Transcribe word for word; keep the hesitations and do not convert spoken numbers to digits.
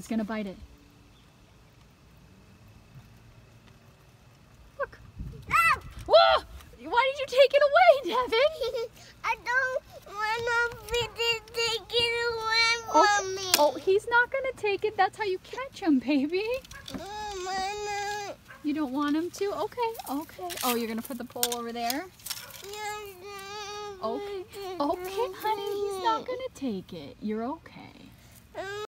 It's gonna bite it. Look. Ah! Whoa! Why did you take it away, Devin? I don't want to take it away from Oh, me. oh, he's not gonna take it. That's how you catch him, baby. Oh, You don't want him to? Okay, okay. Oh, you're gonna put the pole over there? Okay, okay, honey. He's not gonna take it. You're okay.